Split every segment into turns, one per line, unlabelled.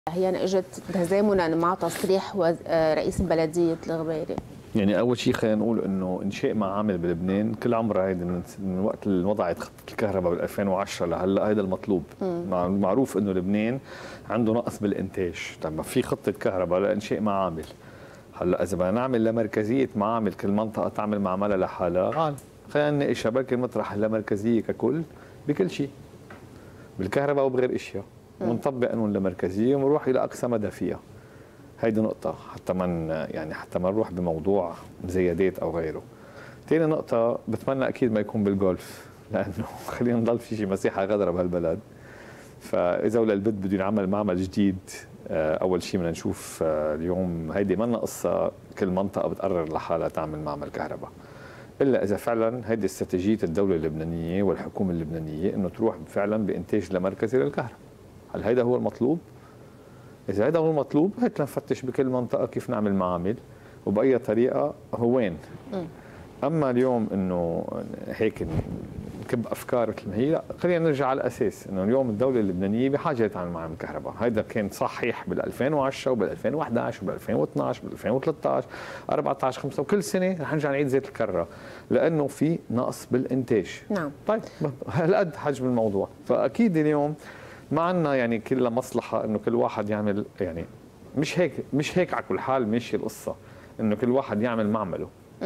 هي اجت تزامنا مع تصريح رئيس بلديه الغبيري.
يعني اول شيء خلينا نقول انه انشاء معامل بلبنان كل عمرها هيدي من وقت اللي وضعت خطه الكهرباء بال 2010 لهلا هيدا المطلوب. معروف انه لبنان عنده نقص بالانتاج، طيب في خطه كهرباء لانشاء معامل. هلا اذا بدنا نعمل لمركزيه معامل كل منطقه تعمل معملها لحالها، خلينا نناقشها بركي مطرح اللامركزيه ككل بكل شيء بالكهرباء وبغير اشياء، ونطبق قانون اللامركزيه ونروح الى اقصى مدى فيها. هيدي نقطة حتى ما نروح بموضوع مزيدات أو غيره. ثاني نقطة بتمنى أكيد ما يكون بالجولف، لأنه خلينا نضل في شيء مساحة غدرة بهالبلد. فإذا ولا البد بده ينعمل معمل جديد، أول شيء بدنا نشوف اليوم هيدي منا قصة كل منطقة بتقرر لحالها تعمل معمل كهرباء. إلا إذا فعلا هيدي استراتيجية الدولة اللبنانية والحكومة اللبنانية إنه تروح فعلا بإنتاج لمركزي للكهرباء. هل هيدا هو المطلوب؟ إذا هذا هو المطلوب هيك نفتش بكل منطقة كيف نعمل معامل وبأي طريقة هو وين. أما اليوم إنه هيك نكب أفكار مثل ما هي، لا، خلينا نرجع على الأساس إنه اليوم الدولة اللبنانية بحاجة لتعمل معامل كهرباء. هذا كان صحيح بال 2010 وبال 2011 وبال 2012 وبال 2013 14 5 وكل سنة رح نرجع نعيد زيت الكرة لأنه في نقص بالإنتاج.
نعم.
طيب هالقد حجم الموضوع، فأكيد اليوم ما عندنا يعني كلها مصلحة انه كل واحد يعمل، يعني مش هيك على كل حال ماشي القصة انه كل واحد يعمل معمله.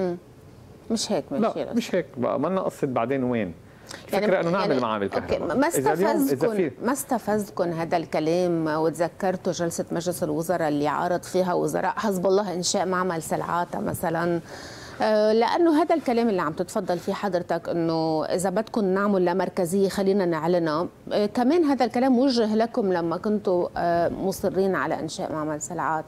مش هيك ماشي
لا مش هيك بقى، ما لنا قصة بعدين وين الفكرة يعني انه نعمل معامل كهرباء.
ما استفزكم هذا الكلام وتذكرتوا جلسة مجلس الوزراء اللي عارض فيها وزراء حزب الله انشاء معمل سلعاتة مثلا؟ لأنه هذا الكلام اللي عم تتفضل فيه حضرتك أنه إذا بدكم نعمل لمركزية خلينا نعلنها، كمان هذا الكلام وجه لكم لما كنتوا مصرين على إنشاء معمل سلعات.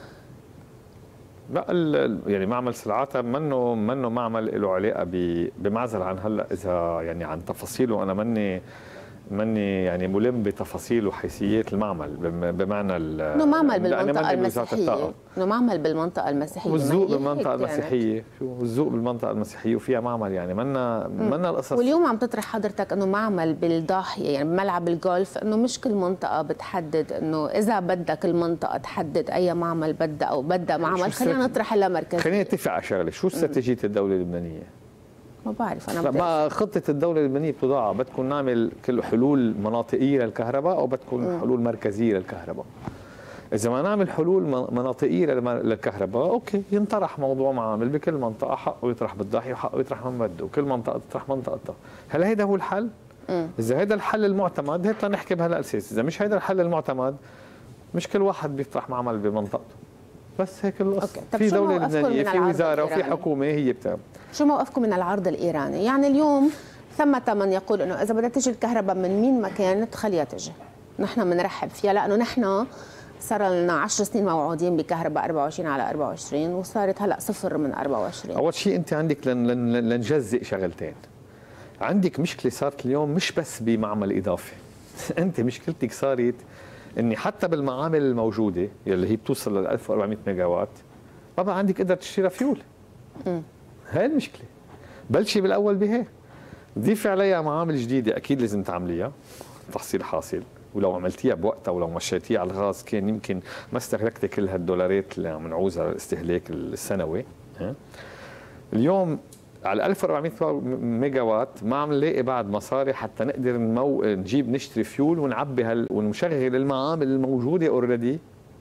لا يعني معمل سلعاتها منه معمل له علاقة بمعزل عن هلا إذا يعني عن تفاصيله. أنا ماني يعني ملم بتفاصيل وحيثيات المعمل بمعنى
انه معمل بالمنطقه المسيحيه، انه معمل بالمنطقه المسيحيه
والذوق بالمنطقه المسيحيه، شو والذوق بالمنطقه المسيحيه وفيها معمل، يعني منا القصص.
واليوم عم تطرح حضرتك انه معمل بالضاحيه يعني بملعب الجولف، انه مش كل منطقه بتحدد، انه اذا بدك المنطقه تحدد اي معمل بدها او بدها معمل خلينا نطرح لها مركزيه.
خلينا نتفق على شغله، شو استراتيجيه الدوله اللبنانيه؟
ما بعرف انا.
ما خطه الدوله اللبنانيه بتوضعها؟ بدكم نعمل كل حلول مناطقيه للكهرباء او بدكم حلول مركزيه للكهرباء؟ اذا ما نعمل حلول مناطقيه للكهرباء، اوكي، ينطرح موضوع معامل بكل منطقه، حقه يطرح بالضاحيه وحقه يطرح من بده، وكل منطقه تطرح منطقتها. هل هيدا هو الحل؟ اذا هيدا الحل المعتمد هيك نحكي بهالاساس، اذا مش هيدا الحل المعتمد مش كل واحد بيطرح معمل بمنطقته. بس هيك القصه. في دوله لبنانيه، في وزاره وفي حكومه هي بتعمل.
شو موقفكم من العرض الايراني؟ يعني اليوم ثمة من يقول انه اذا بدها تجي الكهرباء من مين ما كانت خليها تجي، نحن بنرحب فيها لانه نحن صار لنا 10 سنين موعودين بكهرباء 24 على 24 وصارت هلا صفر من 24.
اول شيء انت عندك لنجزئ شغلتين. عندك مشكله صارت اليوم مش بس بمعمل اضافي انت مشكلتك صارت اني حتى بالمعامل الموجوده يلي هي بتوصل ل 1400 ميجا وات ما بقى عندك قدره تشتري فيول. هاي المشكله. بلشي بالاول بهيك، ضيفي عليها معامل جديده اكيد لازم تعمليها تحصيل حاصل، ولو عملتيها بوقتها ولو مشيتيها على الغاز كان يمكن ما استهلكتي كل هالدولارات اللي عم نعوزها للاستهلاك السنوي. اليوم على 1400 ميجا وات ما عم نلاقي بعد مصاري حتى نقدر نجيب نشتري فيول ونعبي ونشغل المعامل الموجوده اوريدي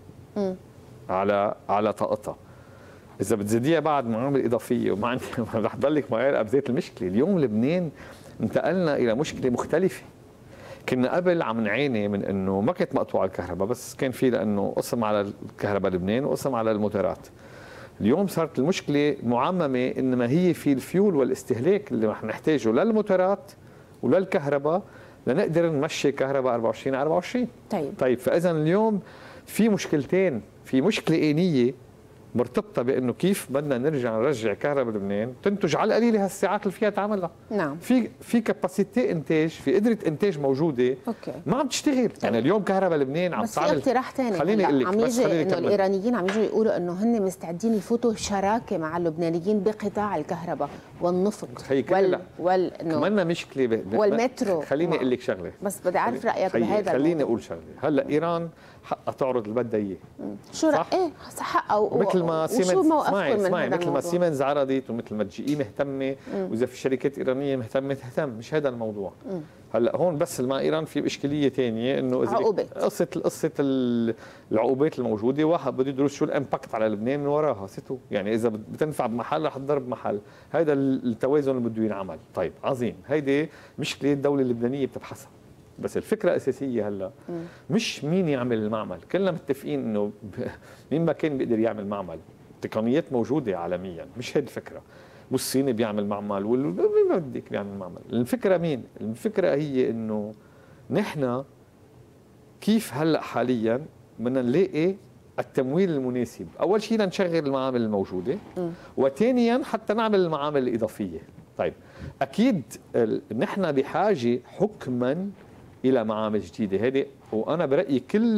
على طاقتها. اذا بتزيديها بعد معامل اضافيه وما عندي رح تضلك معيار بذات المشكله. اليوم لبنان انتقلنا الى مشكله مختلفه. كنا قبل عم نعاني من انه ما كانت مقطوعه الكهرباء، بس كان في لانه قسم على الكهرباء لبنان وقسم على الموتورات. اليوم صارت المشكله معممه، انما هي في الفيول والاستهلاك اللي رح نحتاجه للموتورات وللكهرباء لنقدر نمشي كهرباء 24 على 24. طيب فاذا اليوم في مشكلتين، في مشكله آنية مرتبطه بانه كيف بدنا نرجع كهرباء لبنان تنتج على القليله هالساعات اللي فيها تعملها.
نعم.
في كاباسيتي انتاج، في قدره انتاج موجوده.
اوكي.
ما عم تشتغل. يعني اليوم كهرباء لبنان عم تعمل.
بس في اقتراح ثاني
خليني اقول لك،
عم يجي انه الايرانيين عم يجوا يقولوا انه هن مستعدين يفوتوا شراكه مع اللبنانيين بقطاع الكهرباء والنفط
كمان مشكله
والمترو.
خليني اقول لك شغله،
بس بدي اعرف رايك بهذا.
خليني اقول شغله. هلا ايران حقها تعرض اللي بدها اياه.
شو ايه حقها
مثل ما سيمنز
اسمعي
مثل ما سيمنز عرضت ومثل ما GE مهتمه، واذا في شركات ايرانيه مهتمه تهتم، مش هذا الموضوع. هلا هون بس مع ايران في اشكاليه ثانيه، انه اذا قصه العقوبات الموجوده، واحد بده يدرس شو الامباكت على لبنان من وراها ستو، يعني اذا بتنفع بمحل رح تضرب محل، هذا التوازن اللي بده ينعمل. طيب عظيم، هيدي مشكله الدوله اللبنانيه بتبحثها. بس الفكره الاساسيه هلا مش مين يعمل المعمل، كلنا متفقين انه مين ما كان بيقدر يعمل معمل، التقنيات موجوده عالميا، مش هيدي الفكره. والصيني بيعمل معمل والمين ما بدك بيعمل معمل، الفكره مين؟ الفكره هي انه نحن كيف هلا حاليا بدنا نلاقي التمويل المناسب، اول شيء لنشغل المعامل الموجوده، وثانيا حتى نعمل المعامل الاضافيه. طيب اكيد نحن بحاجه حكما الى معامل جديده، هذه وانا برايي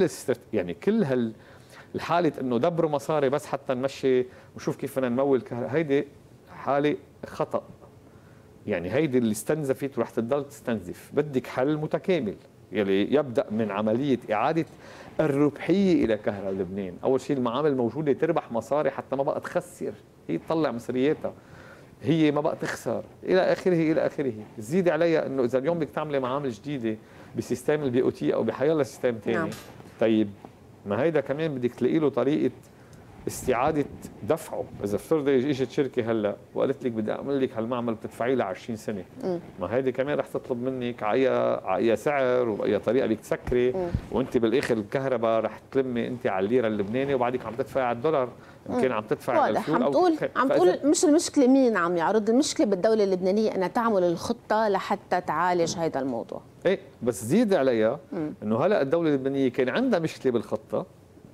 كل الحاله انه دبروا مصاري بس حتى نمشي ونشوف كيف بدنا نمول هيدي حاله خطا. يعني هيدي اللي استنزفت ورح تضل تستنزف، بدك حل متكامل يلي يبدا من عمليه اعاده الربحيه الى كهرباء لبنان. اول شيء المعامل الموجوده تربح مصاري حتى ما بقى تخسر، هي تطلع مصرياتها، هي ما بقى تخسر، الى اخره الى اخره. زيدي عليها انه اذا اليوم بدك تعملي معامل جديده بسيستم الBOT او بحيالله سيستم ثاني، نعم. طيب ما هيدا كمان بدك تلاقي له طريقه استعاده دفعه. اذا افترضي اجت شركه هلا وقالت لك بدي اعمل لك هالمعمل بتدفعي لها 20 سنه، ما هيدي كمان رح تطلب منك على اي سعر وباي طريقه بدك تسكري، وانت بالاخر الكهرباء رح تلمي انت على الليره اللبناني وبعدك عم تدفعي على الدولار، يمكن عم تدفعي على الفيول.
عم تقول مش المشكله مين عم يعرض، المشكله بالدوله اللبنانيه انها تعمل الخطه لحتى تعالج هذا الموضوع.
ايه بس زيد عليها انه هلا الدوله اللبنانيه كان عندها مشكله بالخطه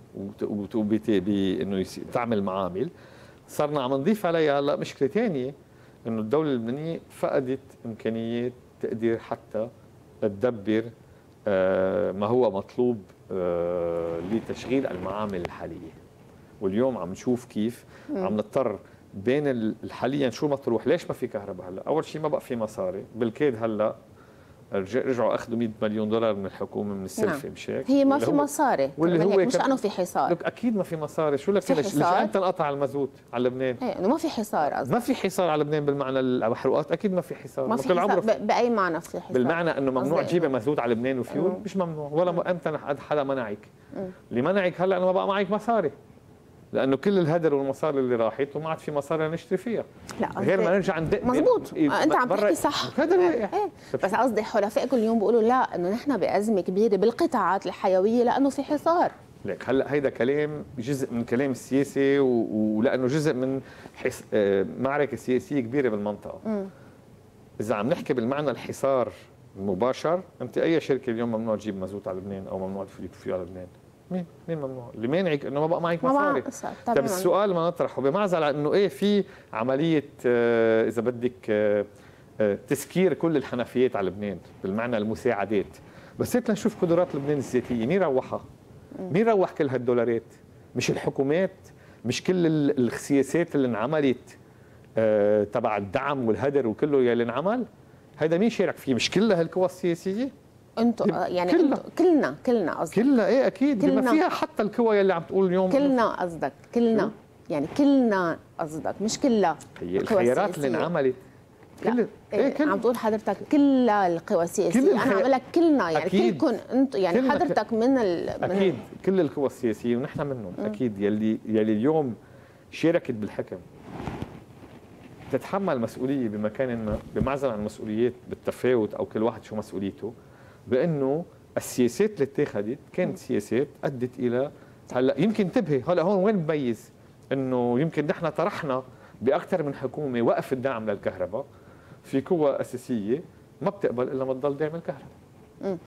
بانه تعمل معامل، صرنا عم نضيف عليها هلا مشكله ثانيه، انه الدوله اللبنانيه فقدت امكانيه تقدر حتى تدبر ما هو مطلوب لتشغيل المعامل الحاليه. واليوم عم نشوف كيف عم نضطر بين حاليا شو مطروح. ليش ما في كهرباء هلا؟ اول شيء ما بقى في مصاري، بالكاد هلا رجعوا اخذوا 100 مليون دولار من الحكومه من السلفه، مش هيك؟
هي ما في مصاري، واللي هو مش انه في حصار.
لك اكيد ما في مصاري، شو لك ليش انت انقطع المازوت على لبنان؟
ايه انه ما في حصار قصدي.
ما في حصار على لبنان بالمعنى المحروقات، اكيد ما في حصار.
ما في حصار باي معنى في حصار؟
بالمعنى انه ممنوع تجيبي مازوت على لبنان وفيول، مش ممنوع ولا امتى حدا منعك. اللي منعك هلا انه ما بقى معك مصاري، لانه كل الهدر والمصاري اللي راحت وما عاد في مصاري نشتري فيها.
لا
غير ما نرجع ندق.
مزبوط، انت عم تحكي صح.
هذا ايه.
بس قصدي حلفائكم اليوم بيقولوا لا، انه نحن بازمه كبيره بالقطاعات الحيويه لانه في حصار.
لك هلا هيدا كلام جزء من كلام السياسي، ولانه جزء من معركه سياسيه كبيره بالمنطقه. اذا عم نحكي بالمعنى الحصار المباشر، انت اي شركه اليوم ممنوع تجيب مازوت على لبنان او ممنوع تفيد فيه على لبنان؟ مين ممنوع؟ اللي مانعك انه ما بقى معك مصاري. طب السؤال ما نطرحه بمعزل عن انه ايه في عمليه اذا بدك تسكير كل الحنفيات على لبنان بالمعنى المساعدات، بس هيك لنشوف قدرات لبنان الذاتيه، مين روحها؟ مين روح كل هالدولارات؟ مش الحكومات؟ مش كل السياسات اللي انعملت تبع الدعم والهدر وكله يلي انعمل؟ هيدا مين شارك فيه؟ مش كل هالقوى السياسيه؟
انتوا يعني كلنا قصدك؟
كلنا ايه اكيد، بما فيها حتى القوى يلي عم تقول اليوم
كلنا قصدك، كلنا يعني كلنا قصدك، مش كلها
هي الخيارات اللي انعملت.
عم تقول حضرتك كل القوى السياسيه، انا عم بقول لك كلنا يعني كلكم انتم، يعني حضرتك من
اكيد كل القوى السياسيه ونحن منهم. اكيد يلي اليوم شاركت بالحكم تتحمل مسؤوليه بمكان ما، بمعزل عن المسؤوليات بالتفاوت او كل واحد شو مسؤوليته، بانه السياسات اللي اتخذت كانت سياسات ادت الى هلا. يمكن انتبهي هلا هون وين بميز انه يمكن نحن طرحنا باكثر من حكومه وقف الدعم للكهرباء، في قوى اساسيه ما بتقبل الا ما تضل داعم الكهرباء.